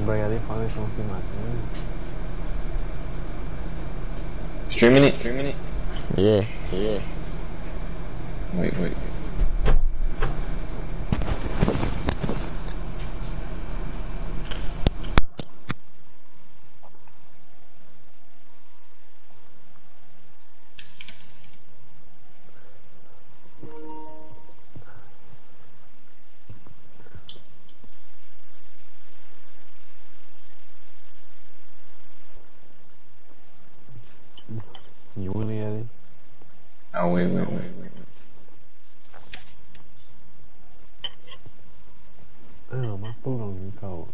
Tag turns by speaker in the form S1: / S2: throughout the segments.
S1: bro, yeah, they finally showing me my thing.
S2: Streaming it?
S3: Yeah.
S2: Wait.
S1: You really at it?
S2: Oh, wait.
S1: Damn, my food on get cold.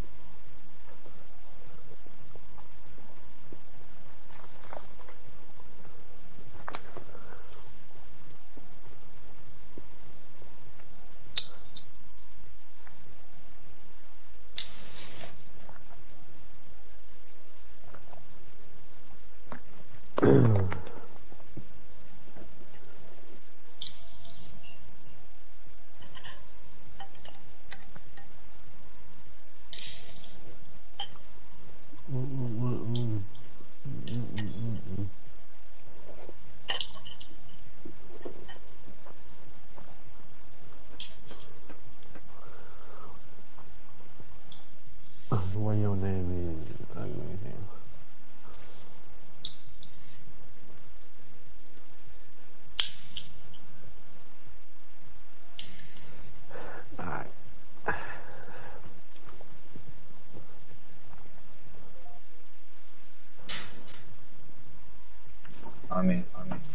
S1: What your name is? Ugly hell. Alright.
S2: I mean.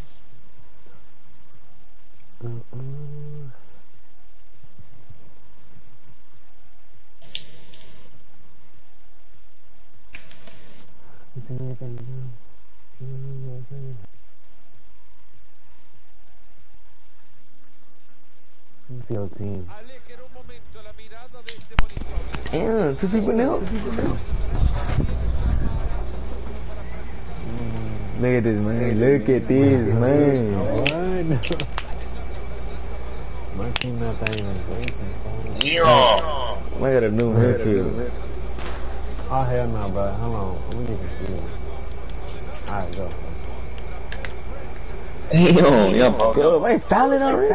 S1: What's your team?
S3: Yeah, 2 people now. Look at this, man. Look at this, man.
S1: What? My team not that even great.
S2: Yeah.
S3: I got a new midfield.
S1: Oh, hell no, bro. Hold on. Let me get confused. Alright, go.
S2: Damn, yeah,
S3: Yo, man, fouling already.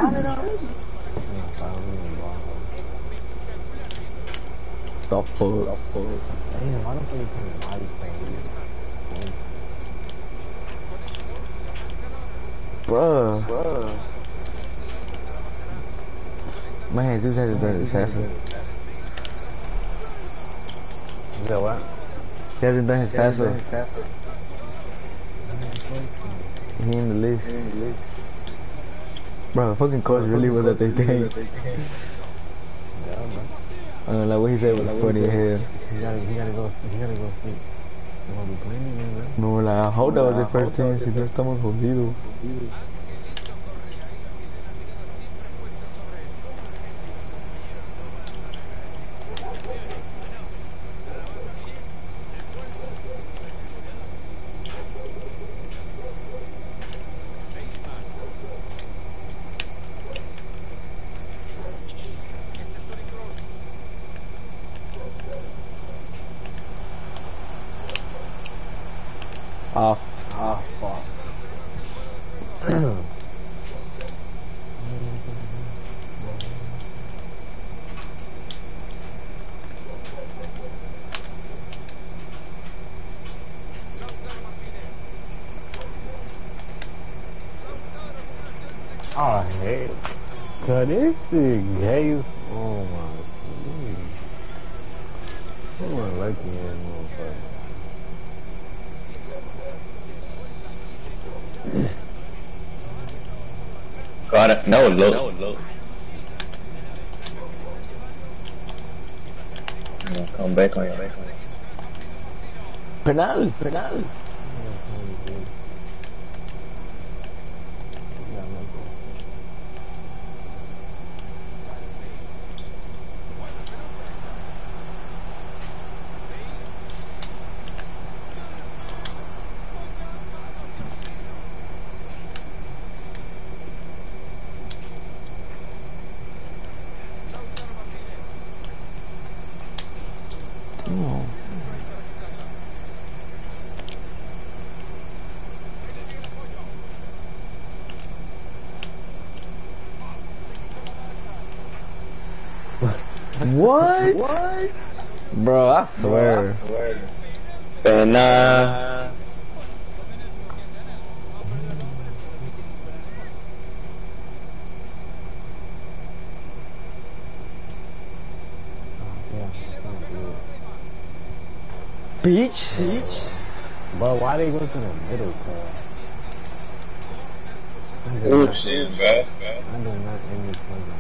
S3: The fuck?
S1: Damn, why don't they put body play?
S3: Bruh. Man, Zeus hasn't done his faster.
S1: Is that what?
S3: He hasn't done his faster. He in the list. Bro, fucking coach really was at their thing. Like what he said was funny as hell.
S1: He gotta go sleep. You wanna be playing again, man?
S3: No, like, I hope that was the first team. Si no estamos jodidos. Ah, fuck.
S1: Oh, hell. Cause this shit gay. Oh my god. I'm a lucky ass motherfucker.
S2: Got it. No, low. Come back on you.
S3: Penal. What? Bro, I swear.
S2: Pena.
S3: Beach?
S1: But why they go to the middle, cuz?
S2: Oh shit, bro.
S1: I do not end this program.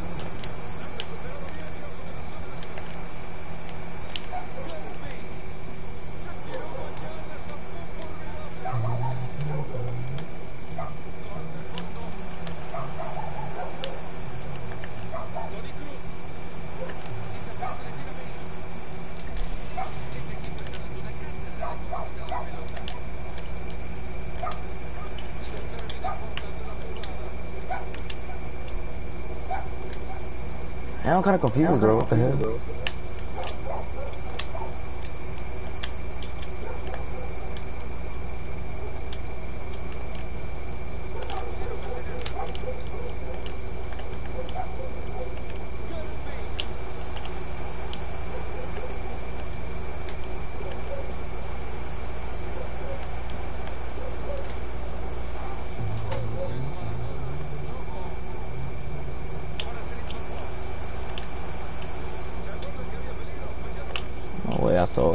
S3: I'm kinda confused, bro. What the hell? No way, I saw it.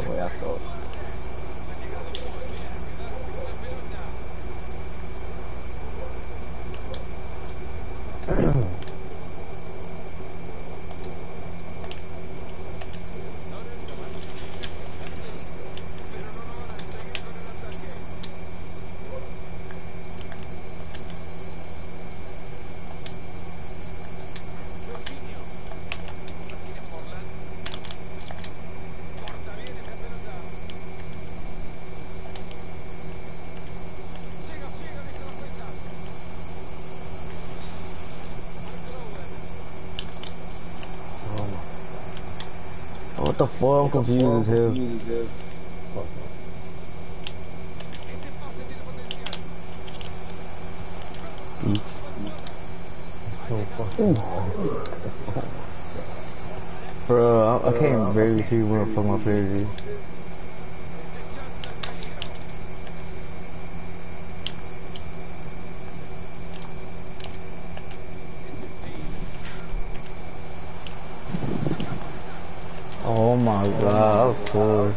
S3: What the fuck? I'm confused as hell.
S1: Fuck
S3: Beach.
S1: so fucking
S3: Bro, I can't barely see where the fuck my players is. Oh my god, of course.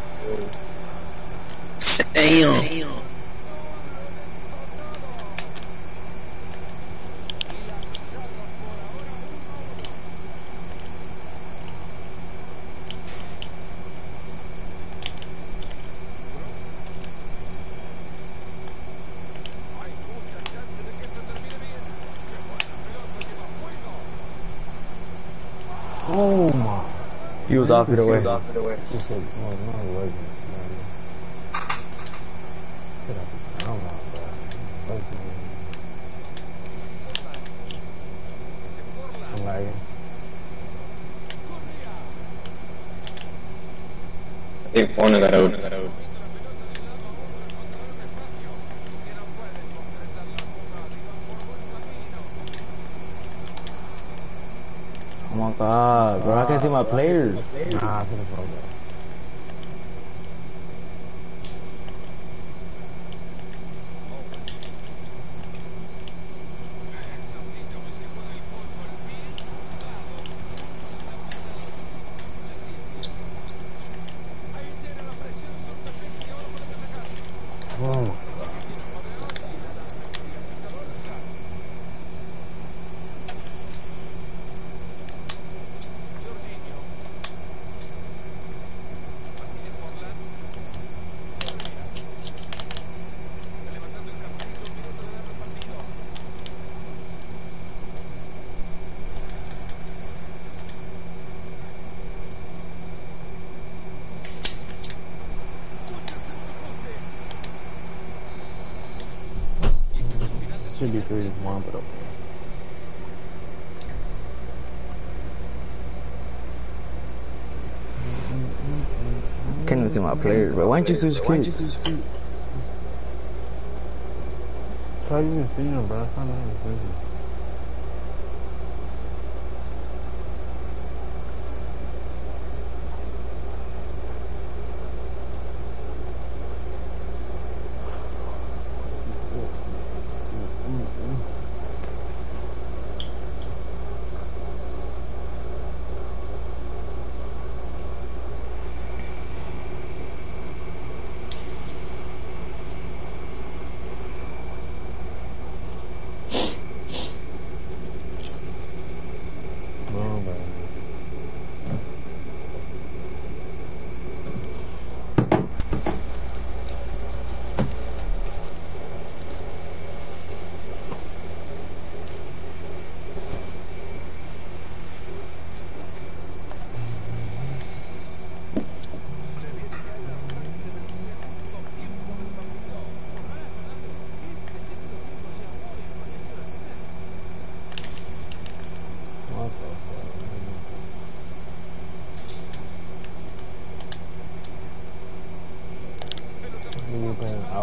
S2: Damn.
S1: oh my.
S3: He was off either way.
S1: He said, no, it wasn't. Shut up. I don't know, bro. I'm lagging.
S2: I think Forna got out.
S3: Oh my god, bro, I can't see my players.
S1: Nah, I could've broke that. Oh. Should be 3-1, but okay.
S3: Can't even see my players, bro. Why don't you switch kicks?
S1: Try using Phenom, bro. It's not that expensive.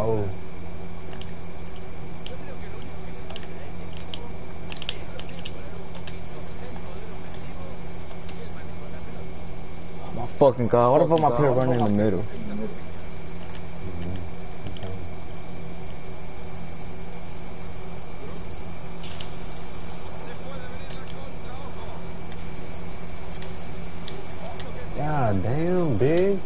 S1: No.
S3: My fucking god, what if I'm up here running in the middle?
S1: God damn, big.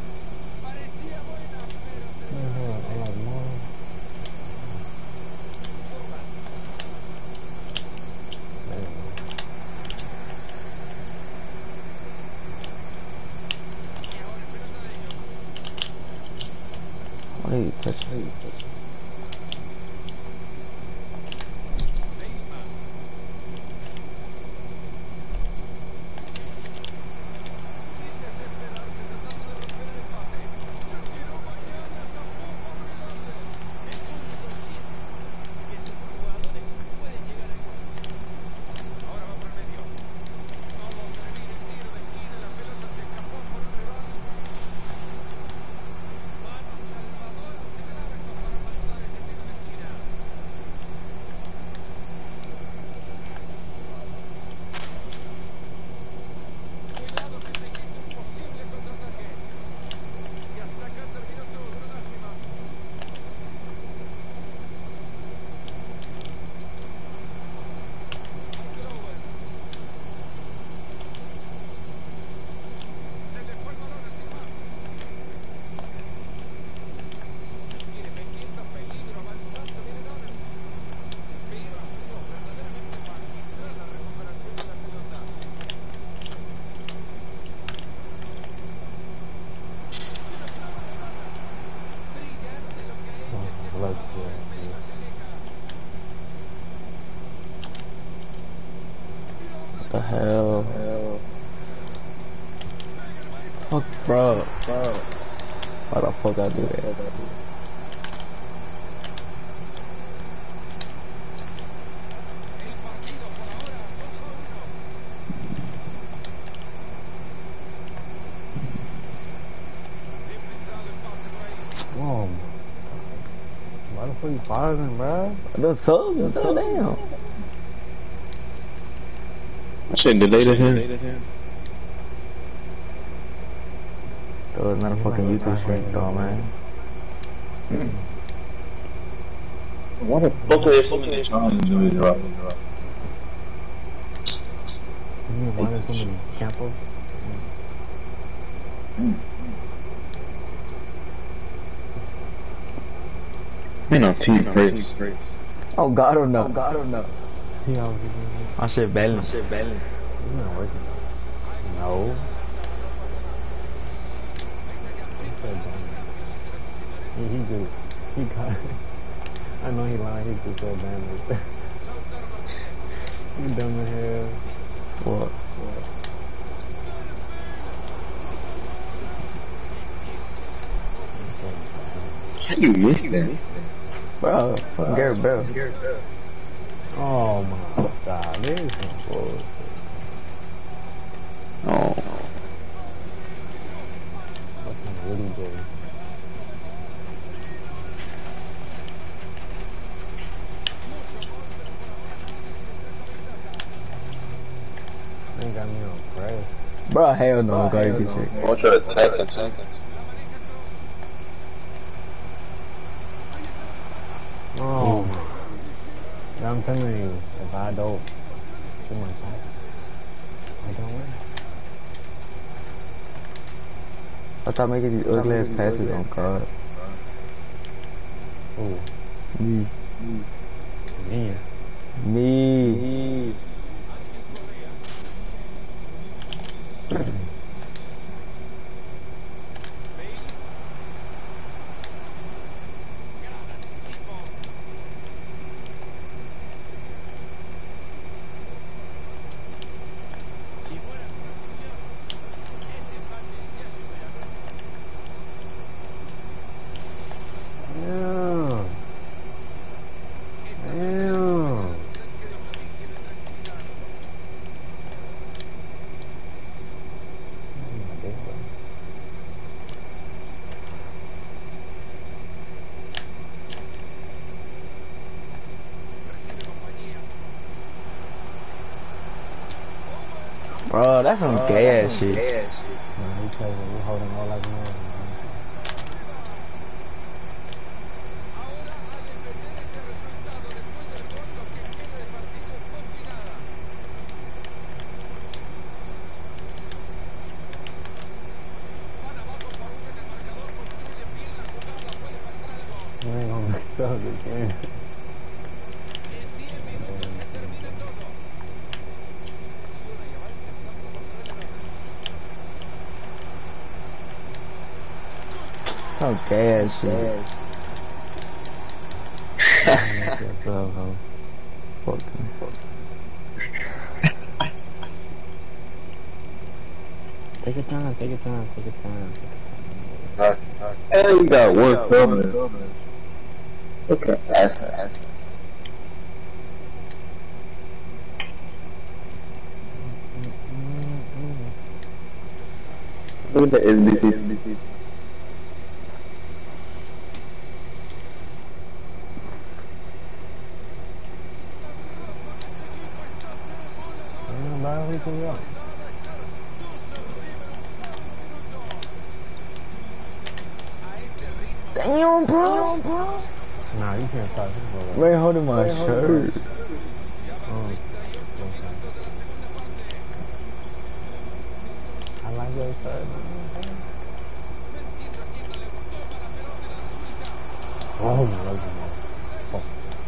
S3: What are you touching? What the hell? Fuck, bro. Why the fuck I do that?
S1: Whoa. Why the fuck you bothering, bro?
S3: The sub, damn.
S2: Shit, deleted him.
S3: That was not a fucking YouTube stream, though, man.
S2: Why the fuck are they so many times doing it right?
S1: Why there's so many campos?
S2: Man, on team crazy.
S3: Oh god, oh no.
S1: He always doing it.
S3: My shit belly.
S1: It's not working. No. He just, he got, I know he lied, he just said damage. You dumb as hell.
S3: What?
S2: How you miss that?
S3: Bro, fucking Garrett Bell.
S1: Oh my god, this is some bullshit.
S2: Oh.
S1: Fucking Woody J. They got me on press.
S3: Bro, hell no, God, you can check.
S2: I'll try to tap him.
S1: Oh my. Yeah, I'm telling you, if I don't do my part, I don't win.
S3: I thought making these ugly ass passes on God.
S1: Ooh.
S3: Me.
S1: Me.
S3: Me.
S1: Damn. Damn.
S3: Oh, that's some gay ass shit.
S1: Man, he tells me we holding all like man. You ain't gonna mess up again.
S3: Some gay ass shit.
S1: What's up, ho?
S3: Fuck.
S1: Take your time, take your time, take your time, take your time.
S2: Hey, you got one filming. Okay, that's Look at the NBC.
S1: Bye, we can go.
S3: Damn, bro.
S1: Nah, you can't stop this, bro.
S3: Wait, holding my shirt.
S1: Oh, okay. I like your shirt, man. Oh, my God. Oh.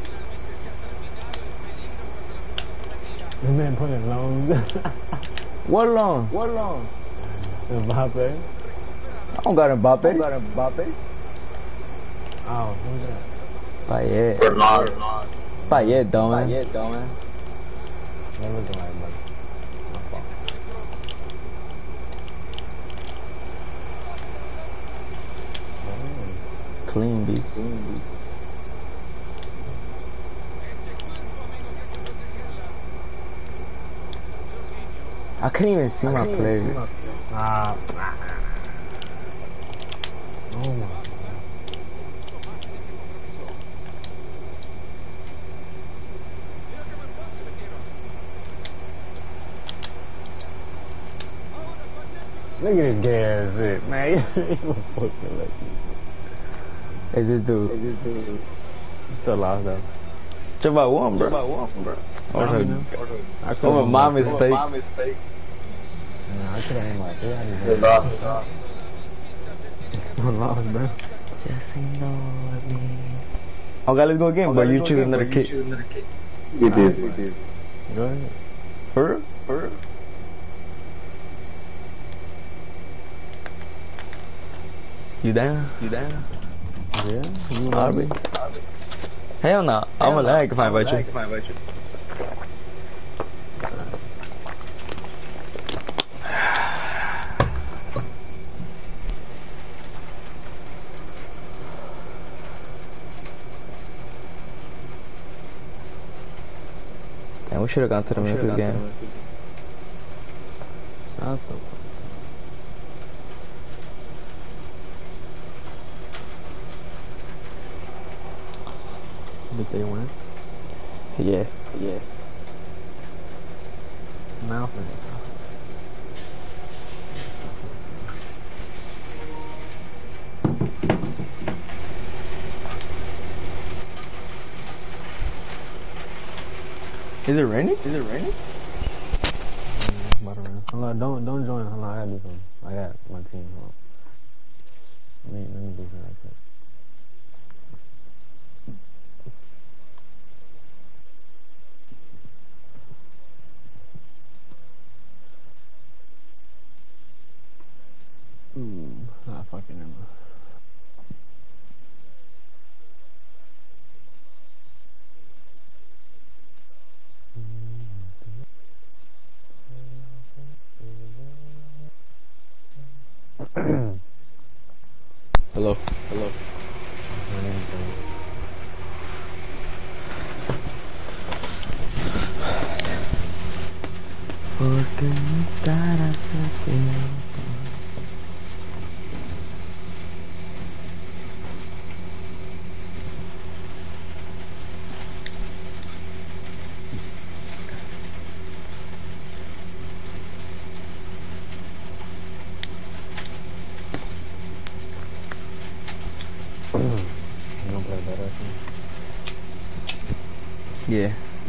S1: This man put it long.
S3: What long?
S1: Mbappe.
S3: I don't got Mbappe.
S1: Oh, who's that?
S3: Payet.
S2: Bernard.
S3: Payet, dumbass.
S1: They're looking like, buddy. My fault.
S3: Clean beat. I couldn't even see my players.
S1: Oh my. Look at this gay ass shit, man. You ain't even fucking lucky.
S3: It's this dude.
S1: Still lost though.
S3: Just about one, bro.
S1: I
S3: Oh, my mom is fake.
S1: Nah, I could have been like, yeah, I
S2: They
S1: didn't
S2: lost.
S1: lost, bro.
S3: Just ignore me. Okay, let's go again, but you choose another kid.
S2: We did.
S1: Go ahead.
S3: For real? You down?
S1: Yeah? You
S3: Alright. Hell no. I'm a lag if I invite you. Damn, we should have gone to the Memphis game.
S1: Did they win?
S3: Yeah.
S1: Mouth.
S3: Is it raining?
S1: Hold on, don't join. Hold on, I gotta do something. I got my team. Hold on. Let me do something like that. Not fucking Emma.
S3: Hello. Porque mi cara se tiene. Yeah.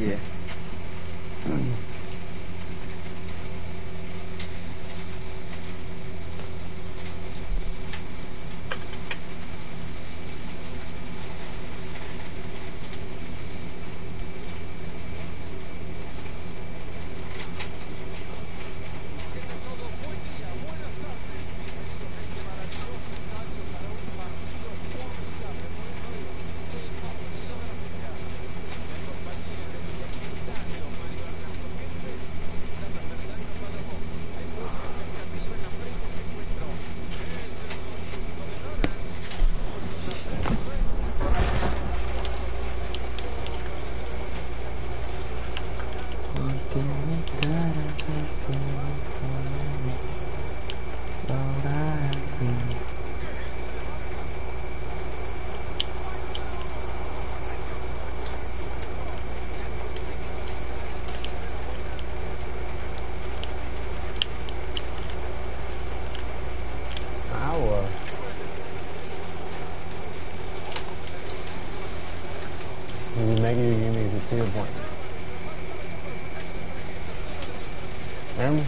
S1: Maybe you give me the 2 point. Remember?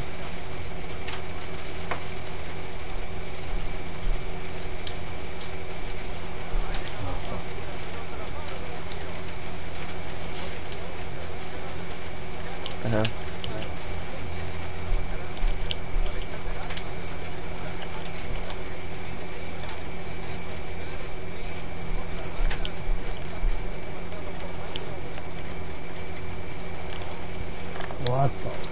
S1: What the fuck?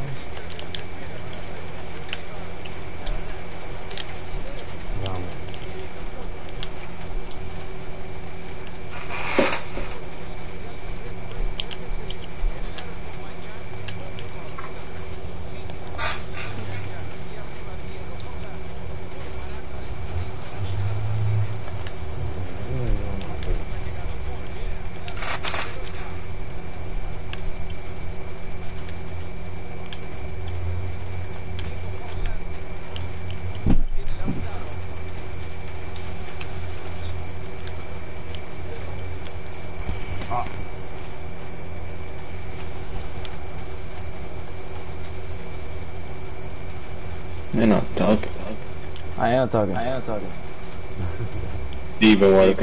S2: You're not talking.
S3: I am talking.
S2: Even like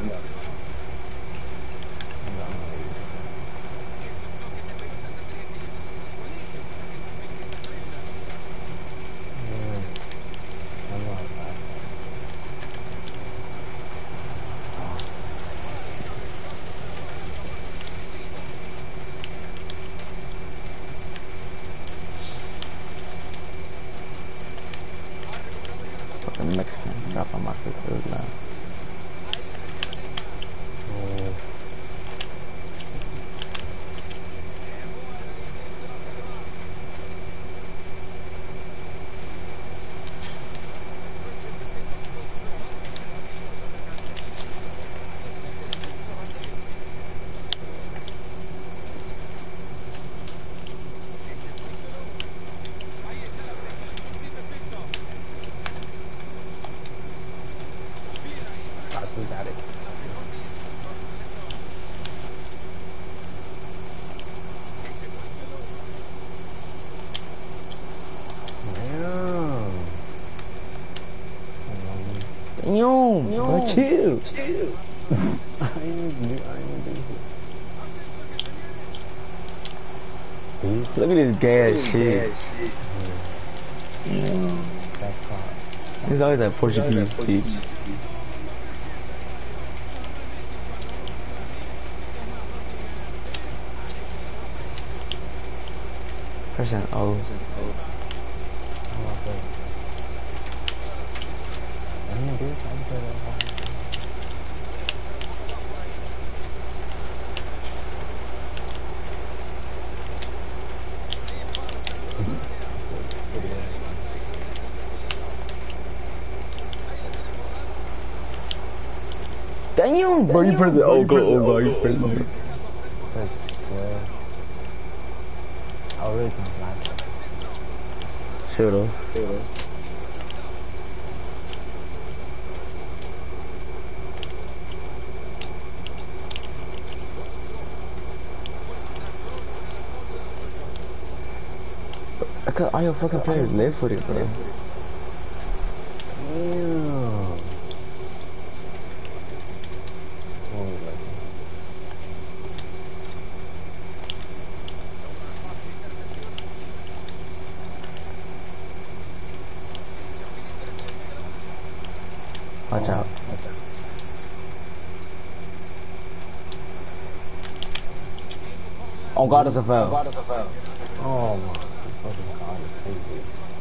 S3: Fucking Mexican drop on my face now.
S1: We got it.
S3: Damn, bro, chill.
S1: I ain't do shit.
S3: Look at this gas shit.
S1: That's hot.
S3: There's always that Portuguese speech. Pressing O. Damn, bro, you press it. Oh, go, you press it.
S1: I really can't lie.
S3: Should've. Because all your fucking players left footed, bro.
S1: Damn.
S3: Watch out. Oh God, it's a foul.
S1: Oh my fucking god, it's crazy.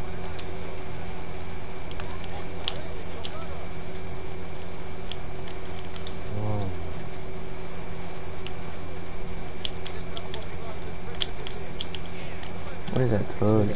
S1: Oh.
S3: What is that touch?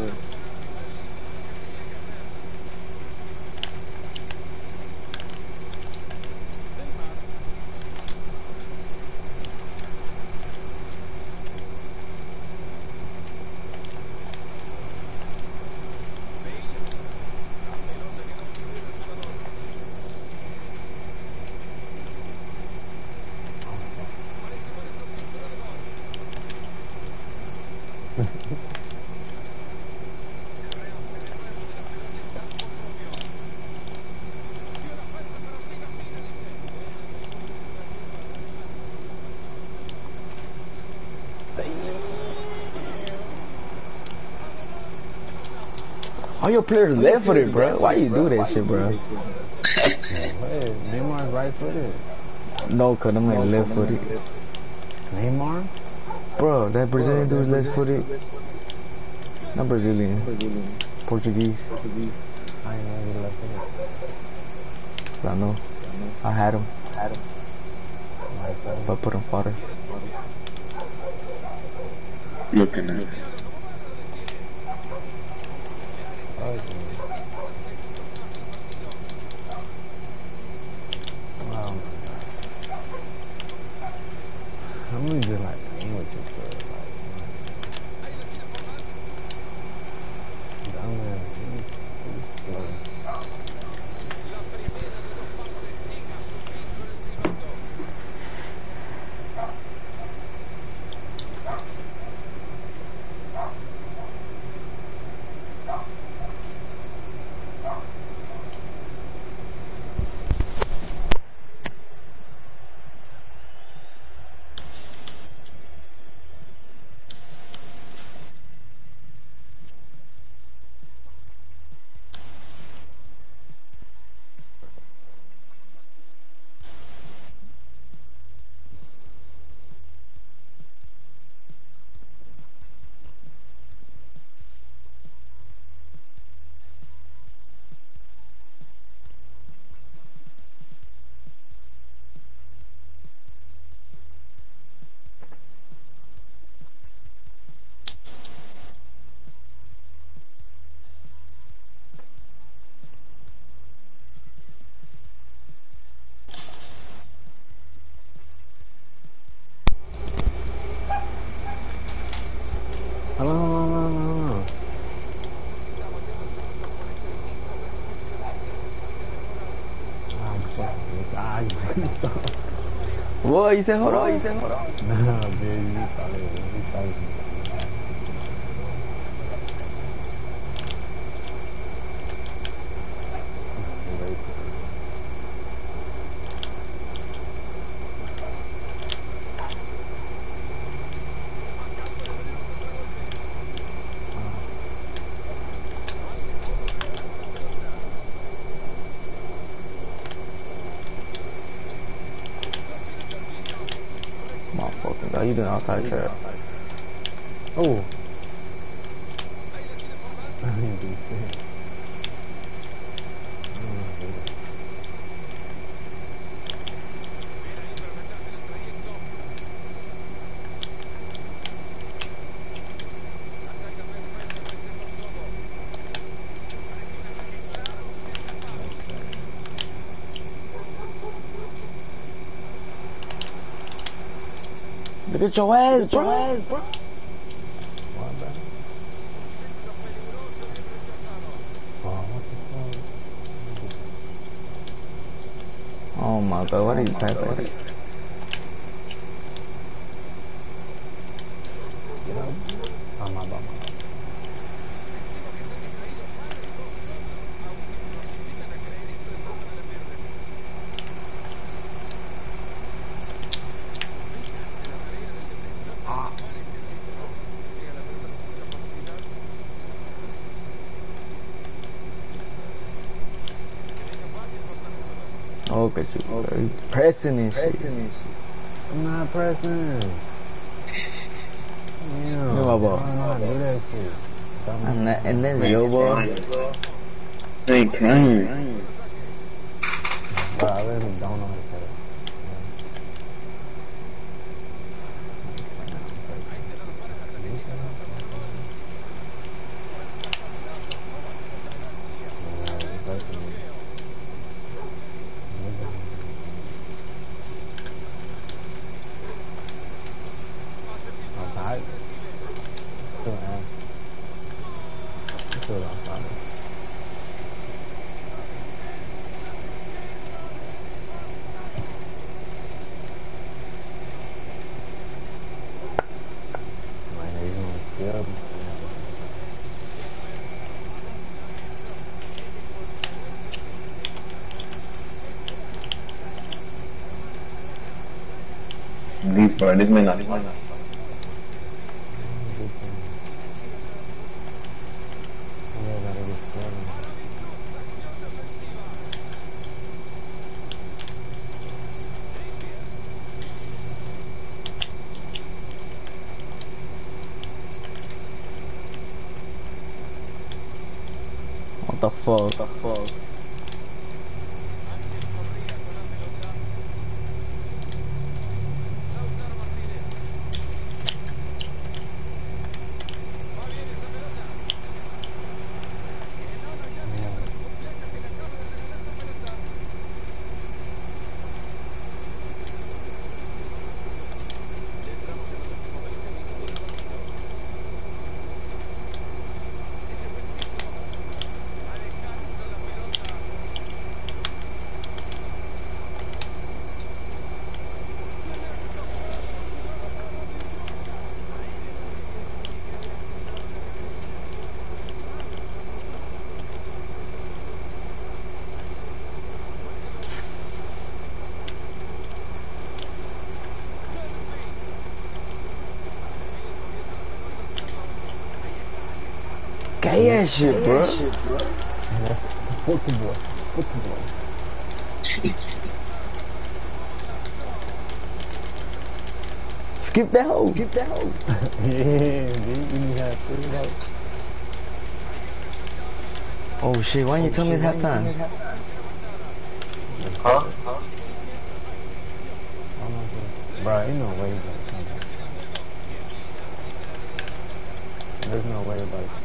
S3: All your players left footed, bro. Why you do that shit, bro?
S1: Wait, Neymar's right footed.
S3: No, cause them ain't left footed.
S1: Neymar?
S3: Bro, that Brazilian dude's left footed. Not Brazilian. Portuguese.
S1: I ain't know he left footed.
S3: I know. I had him.
S1: Right footed.
S3: But put him fodder.
S2: Looking at it.
S1: Wow. I'm really just like playing with this girl. Like, down there, he's slow. Hello.
S3: What? You said hold on?
S1: Nah, dude, you thought
S3: Motherfucker, how you doing outside trap?
S1: Oh. I didn't do shit.
S3: Get your ass, bro.
S1: What, bro? Oh, what the fuck?
S3: Oh my god, what are you passing?
S1: Get up. Oh, my bad.
S3: Oh, que you pressing and shit.
S1: I'm not pressing. Yeah,
S3: No, my ball.
S1: I don't know how to do that shit.
S3: And that's your ball.
S2: I ain't crying.
S1: Bro, I really don't know how to set it. Outside? Still am. Still outside.
S2: Deep, bro. This man not.
S3: What the fuck? Gay ass shit, bro.
S1: Football.
S3: Skip that hole.
S1: Yeah, dude, you have to.
S3: Oh shit, why didn't you tell me it's halftime?
S2: Huh?
S1: Bro, ain't no way he's gonna come back. There's no way about it.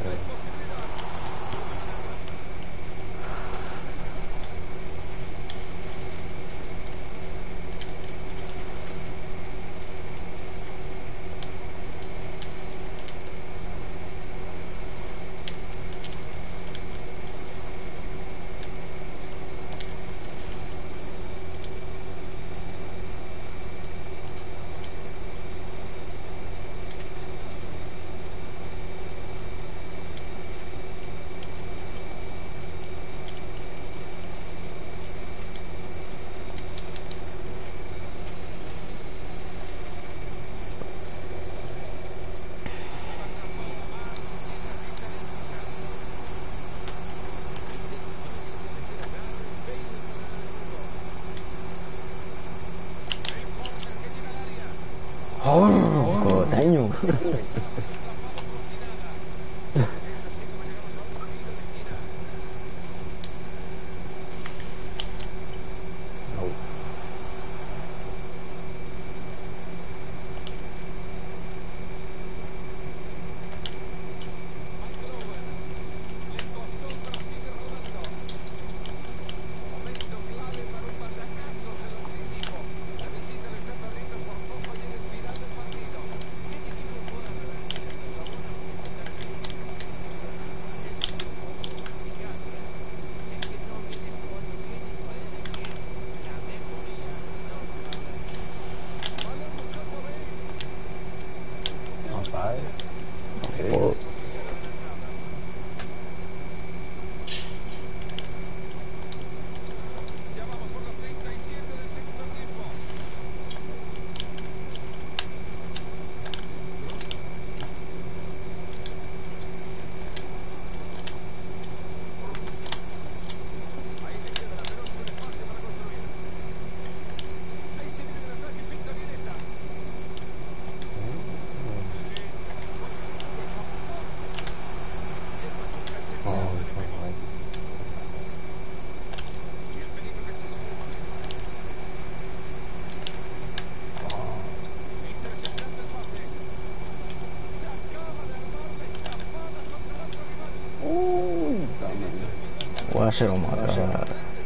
S3: Oh, God, damn. shit, oh my god.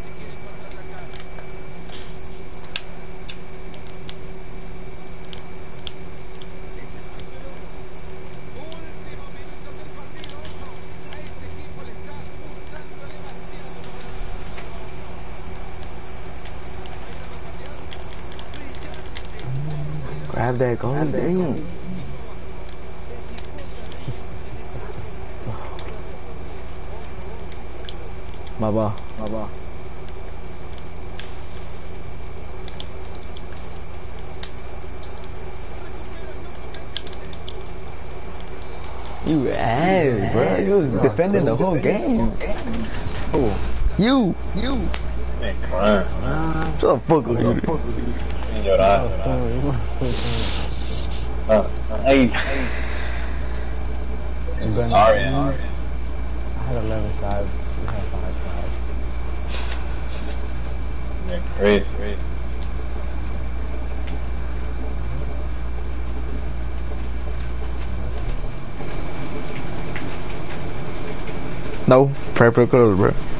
S3: Grab that goal, damn. Baba. You ass, bro. You was defending the whole game. Oh, you.
S2: Man, come on.
S3: Shut the fuck up, you.
S2: Llorar. Hey. I'm sorry.
S1: I had 11 sides. You had 5 sides.
S2: Yeah, great.
S3: No, purple color, bro.